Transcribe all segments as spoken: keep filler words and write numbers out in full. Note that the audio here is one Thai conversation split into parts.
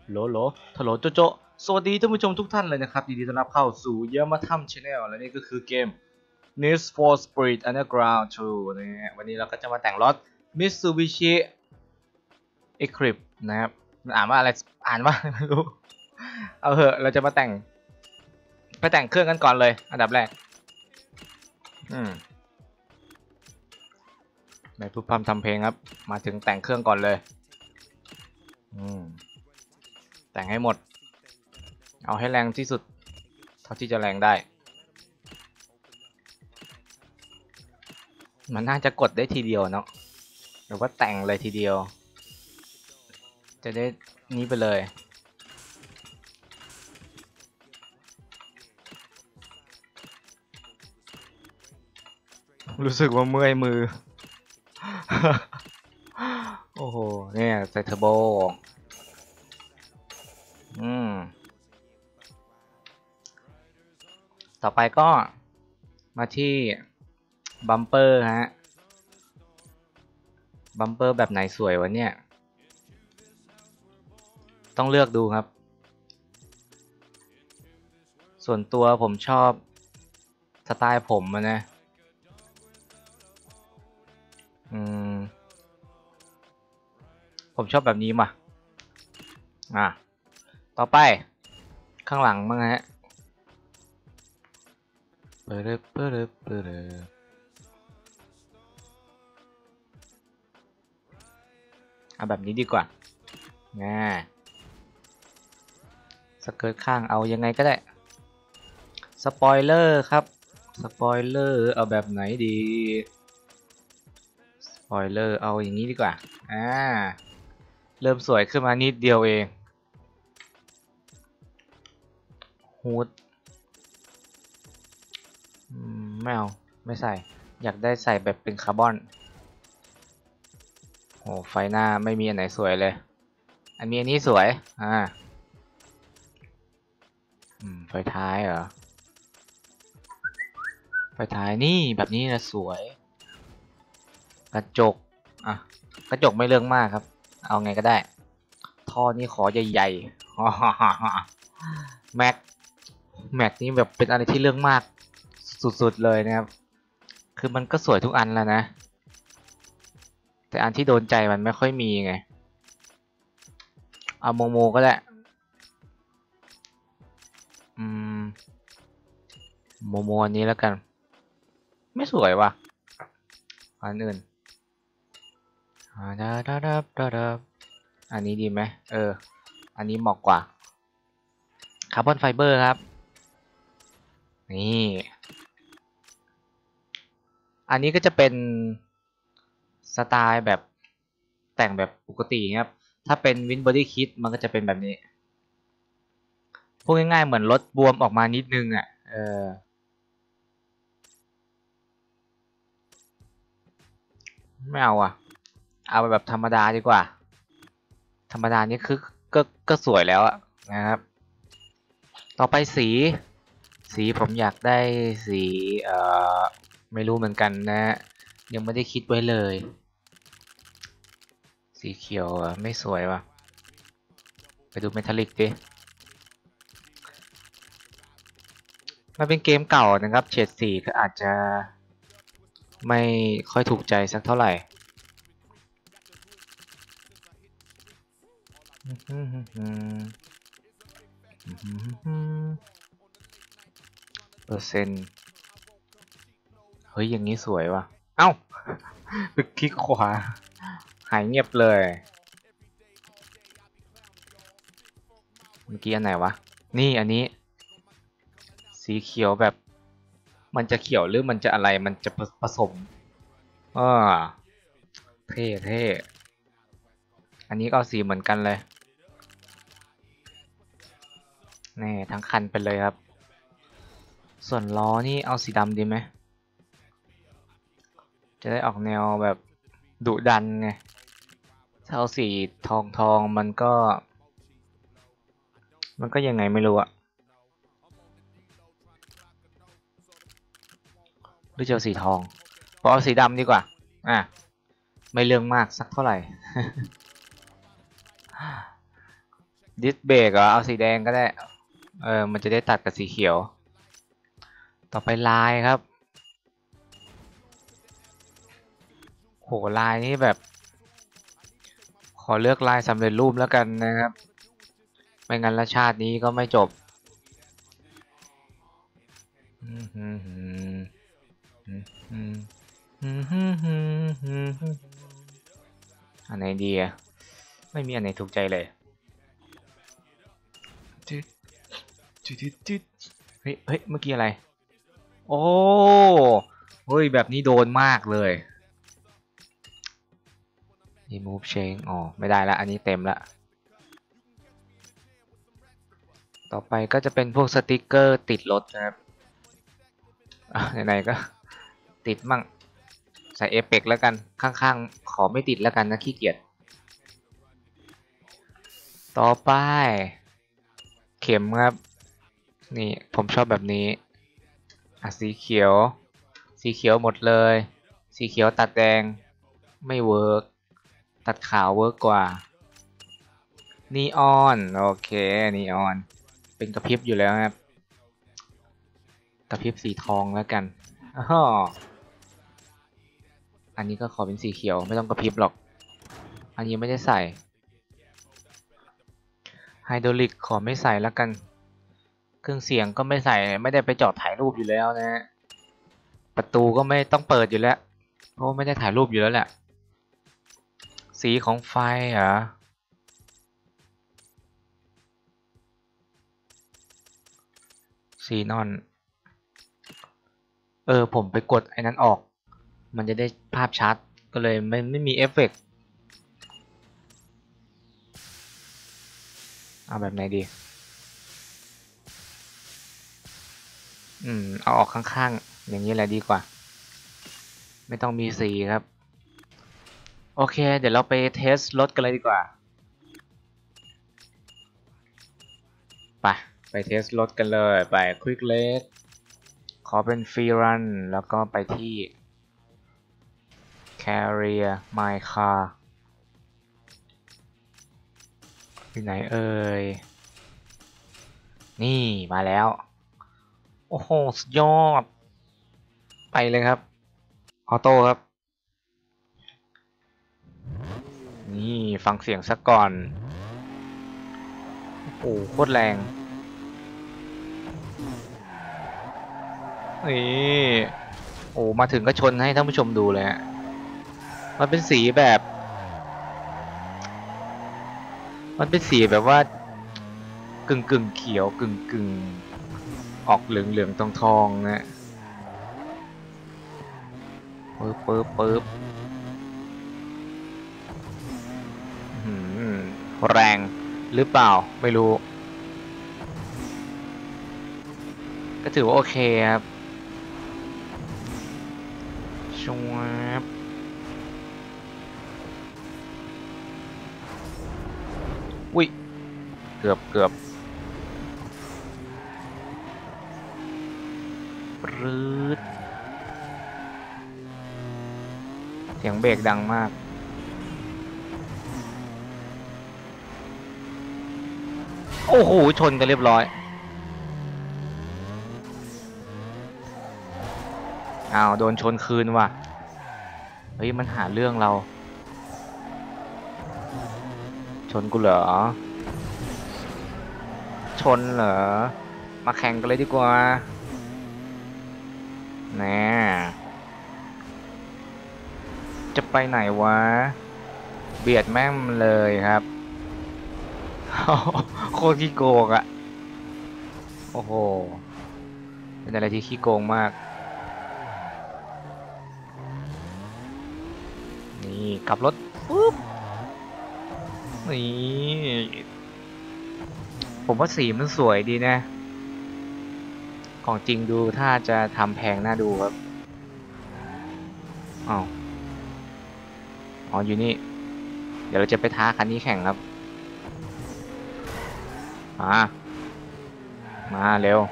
โหลโหลทโหลโจโจสวัสดีท่านผู้ชมทุกท่านเลยนะครับยินดีต้อนรับเข้าสู่เยอะมาทำชาแนลและนี่ก็คือเกม Need for Speed Underground ทูนะฮะวันนี้เราก็จะมาแต่งรถ Mitsubishi Eclipse นะครับอ่านว่าอะไรอ่านว่าไม่รู้เอาเหอะเราจะมาแต่งไปแต่งเครื่องกันก่อนเลยอันดับแรกอืมในผู้พัมทำเพลงครับมาถึงแต่งเครื่องก่อนเลยอืมแต่งให้หมดเอาให้แรงที่สุดเท่าที่จะแรงได้มันน่าจะกดได้ทีเดียวเนาะหรือว่าแต่งเลยทีเดียวจะได้นี้ไปเลยรู้สึกว่าเมื่อยมือ โอ้โหเนี่ยใส่เทอร์โบอืมต่อไปก็มาที่บัมเปอร์ฮะบัมเปอร์แบบไหนสวยวะเนี่ยต้องเลือกดูครับส่วนตัวผมชอบสไตล์ผมนะอืมผมชอบแบบนี้มาอ่ะต่อไปข้างหลังมั้งฮะเปิดเปิดเปิดเอาแบบนี้ดีกว่าง่าสเกิร์ตข้างเอายังไงก็ได้สปอยเลอร์ครับสปอยเลอร์เอาแบบไหนดีสปอยเลอร์เอาอย่างนี้ดีกว่าอ่าเริ่มสวยขึ้นมานิดเดียวเองฮูดไม่เอาไม่ใส่อยากได้ใส่แบบเป็นคาร์บอนโอ้ไฟหน้าไม่มีอันไหนสวยเลยอันมีอันนี้สวยอ่าไฟท้ายเหรอไฟท้ายนี่แบบนี้นะสวยกระจกอ่ะกระจกไม่เรื่องมากครับเอาไงก็ได้ท่อนี้ขอใหญ่ๆแม็กแม็กนี่แบบเป็นอะไรที่เรื่องมากสุดๆเลยนะครับคือมันก็สวยทุกอันแล้วนะแต่อันที่โดนใจมันไม่ค่อยมีไงเอาโมโมก็ได้อืมโมโมอันนี้แล้วกันไม่สวยว่ะอันอื่นอันนี้ดีไหมเอออันนี้เหมาะกว่าคาร์บอนไฟเบอร์ครับนี่อันนี้ก็จะเป็นสไตล์แบบแต่งแบบปกติครับถ้าเป็นวินบอดี้คิดมันก็จะเป็นแบบนี้พูดง่ายๆเหมือนรถบวมออกมานิดนึงอ่ะเออไม่เอาอ่ะเอาแบบธรรมดาดีกว่าธรรมดานี่คือก็ก็สวยแล้วอะนะครับต่อไปสีสีผมอยากได้สีเอ่อไม่รู้เหมือนกันนะยังไม่ได้คิดไว้เลยสีเขียวไม่สวยว่ะไปดูเมทัลลิกดิมันเป็นเกมเก่านะครับเฉดสีก็อาจจะไม่ค่อยถูกใจสักเท่าไหร่เปอร์เซ็นต์เฮ้ยอย่างนี้สวยว่ะเอ้าไปคลิกขวาหายเงียบเลยเมื่อกี้อันไหนวะนี่อันนี้สีเขียวแบบมันจะเขียวหรือมันจะอะไรมันจะผสมอ่าเท่เท่อันนี้ก็สีเหมือนกันเลยนี่ทั้งคันไปเลยครับส่วนล้อนี่เอาสีดำดีไหมจะได้ออกแนวแบบดุดันไงถ้าเอาสีทองทองมันก็มันก็ยังไงไม่รู้อะหรือจะเอาสีทองพอเอาสีดำดีกว่าอ่ะไม่เรื่องมากสักเท่าไหร่ดิสเบรกเหรอเอาสีแดงก็ได้เออมันจะได้ตัดกับสีเขียวต่อไปลายครับโหลายนี่แบบขอเลือกลายสำเร็จรูปแล้วกันนะครับไม่งั้นละชาตินี้ก็ไม่จบอันไหนดีอะไม่มีอันไหนถูกใจเลยเฮ้ยเฮ้ยเมื่อกี้อะไรโอ้เฮ้ยแบบนี้โดนมากเลย remove change อ๋อไม่ได้ละอันนี้เต็มละต่อไปก็จะเป็นพวกสติกเกอร์ติดรถนะครับไหนๆก็ติดมั่งใส่เอฟเฟกต์แล้วกันข้างๆขอไม่ติดแล้วกันนะขี้เกียจต่อไปเข็มครับนี่ผมชอบแบบนี้อ่ะสีเขียวสีเขียวหมดเลยสีเขียวตัดแดงไม่เวิร์กตัดขาวเวิร์กกว่านีออนโอเคนีออนเป็นกระพริบอยู่แล้วครับกระพริบสีทองแล้วกันอ๋ออันนี้ก็ขอเป็นสีเขียวไม่ต้องกระพริบหรอกอันนี้ไม่ได้ใส่ไฮดรอลิกขอไม่ใส่แล้วกันเครื่องเสียงก็ไม่ใส่ไม่ได้ไปจอดถ่ายรูปอยู่แล้วนะฮะประตูก็ไม่ต้องเปิดอยู่แล้วเพราะไม่ได้ถ่ายรูปอยู่แล้วแหละสีของไฟเหรอสีนอนเออผมไปกดไอ้นั้นออกมันจะได้ภาพชัดก็เลยไม่ไม่มีเอฟเฟกต์เอาแบบไหนดีอืมเอาออกข้างๆอย่างนี้แหละดีกว่าไม่ต้องมีสีครับโอเคเดี๋ยวเราไปเทสรถกันเลยดีกว่าไปไปเทสรถกันเลยไป Quick Lake ขอเป็นฟรีรันแล้วก็ไปที่ Carrier My Car อยู่ไหนเอ่ยนี่มาแล้วโอ้โหสุดยอดไปเลยครับออโต้ครับนี่ฟังเสียงซะก่อนโอ้โหโคตรแรงนี่โอ้มาถึงก็ชนให้ท่านผู้ชมดูเลยฮะมันเป็นสีแบบมันเป็นสีแบบว่ากึ่งกึ่งเขียวกึ่งกึ่งออกเหลืองเหลืองทองทองนะปึ๊บปึ๊บปึ๊บแรงหรือเปล่าไม่รู้ก็ถือว่าโอเคครับชวบอุ้ยเกือบเกือบปรื๊ดเสียงเบรกดังมากโอ้โหชนกันเรียบร้อยอ้าวโดนชนคืนว่ะเฮ้ยมันหาเรื่องเราชนกูเหรอชนเหรอมาแข่งกันเลยดีกว่าแน่จะไปไหนวะเบียดแม่งเลยครับโคตรขี้โกงอะโอ้โหเป็นอะไรที่ขี้โกงมากนี่ขับรถปุ๊บนี่ผมว่าสีมันสวยดีนะของจริงดูถ้าจะทำแพงน่าดูครับอ้าวอ๋ออยู่นี่เดี๋ยวเราจะไปท้าคันนี้แข่งครับมามาเร็ว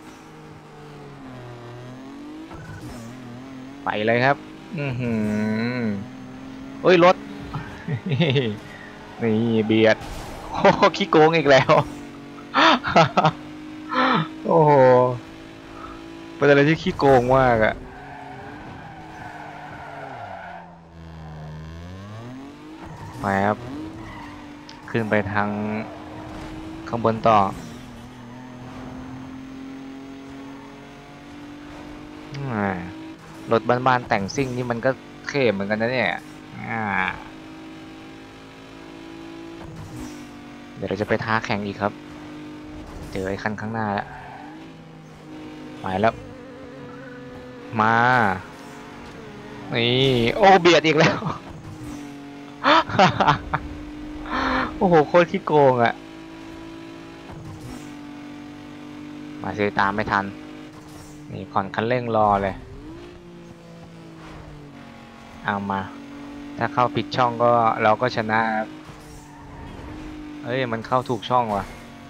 ไปเลยครับอือหือเฮ้ยรถนี่เบียดโคโอ้ขี้โกงอีกแล้ว โอ้โหเป็นอะไรที่ขี้โกงมากอะไปครับขึ้นไปทางข้างบนต่อรถบ้านๆแต่งซิ่งนี่มันก็เท่เหมือนกันนะเนี่ยเดี๋ยวเราจะไปท้าแข่งอีกครับเจอไอ้คันข้างหน้าแล้วไปแล้วมานี่โอ้เบียดอีกแล้ว โอ้โหโคตรขี้โกงอะมาซื้อตามไม่ทันนี่ผ่อนคันเร่งรอเลยเอามาถ้าเข้าผิดช่องก็เราก็ชนะเอ้ยมันเข้าถูกช่องว่ะ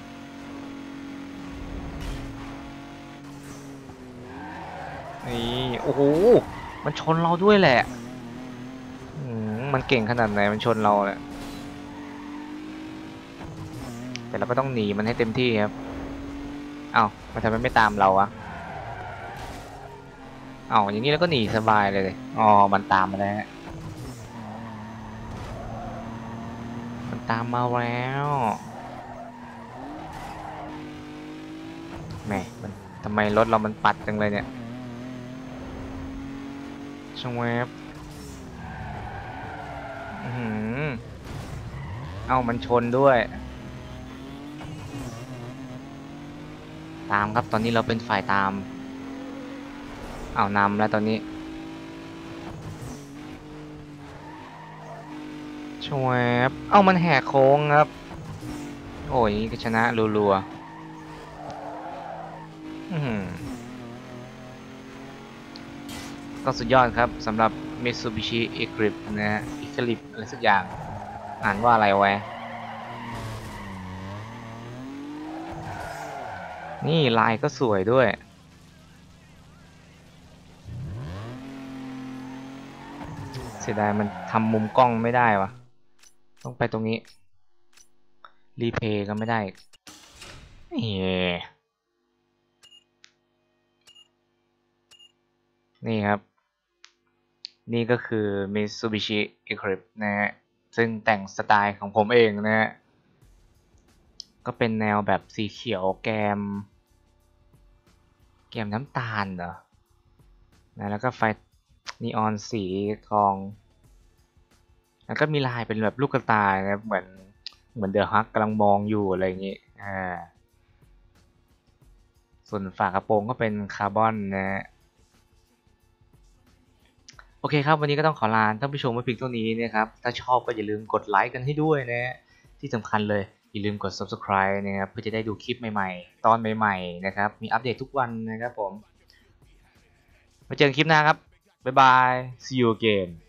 นี่โอ้โหมันชนเราด้วยแหละมันเก่งขนาดไหนมันชนเราแหละแต่เราก็ต้องหนีมันให้เต็มที่ครับเอ้ามันทำไมไม่ตามเราอะเอ้าอย่างนี้แล้วก็หนีสบายเลยอ๋อมันตามมาแล้วมันตามมาแล้วแหมมันทำไมรถเรามันปัดจังเลยเนี่ยช่างแวบอือเอ้ามันชนด้วยตามครับตอนนี้เราเป็นฝ่ายตามเอานำแล้วตอนนี้ชวบเอ้ามันแหกโค้งครับโอ้ยก็ชนะรัวๆอือก็สุดยอดครับสำหรับ Mitsubishi Eclipse นะฮะ Eclipse อะไรสักอย่างอ่านว่าอะไรไว้นี่ลายก็สวยด้วยเสียดายมันทำมุมกล้องไม่ได้วะต้องไปตรงนี้รีเพย์ก็ไม่ได้เฮ้นี่ครับนี่ก็คือ Mitsubishi Eclipse นะฮะซึ่งแต่งสไตล์ของผมเองนะฮะก็เป็นแนวแบบสีเขียวแกมแกมน้ำตาลเหรอนะแล้วก็ไฟนีออนสีทองแล้วก็มีลายเป็นแบบลูกกระต่ายนะเหมือนเหมือนเดอะฮักกำลังมองอยู่อะไรอย่างงี้อ่าส่วนฝากระโปรงก็เป็นคาร์บอนนะฮะโอเคครับวันนี้ก็ต้องขอลาท่านผู้ชมไว้เพียงเท่านี้นะครับถ้าชอบก็อย่าลืมกดไลค์กันให้ด้วยนะที่สำคัญเลยอย่าลืมกด ซับสไครบ์ นะครับเพื่อจะได้ดูคลิปใหม่ๆตอนใหม่ๆนะครับมีอัปเดตทุกวันนะครับผมมาเจอกันคลิปหน้าครับบ๊ายบาย see you again